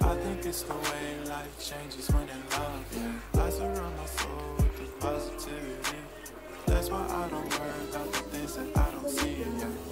I think it's the way life changes when in love, yeah. I surround my soul with the positivity. That's why I don't worry about the things that I don't see, yeah.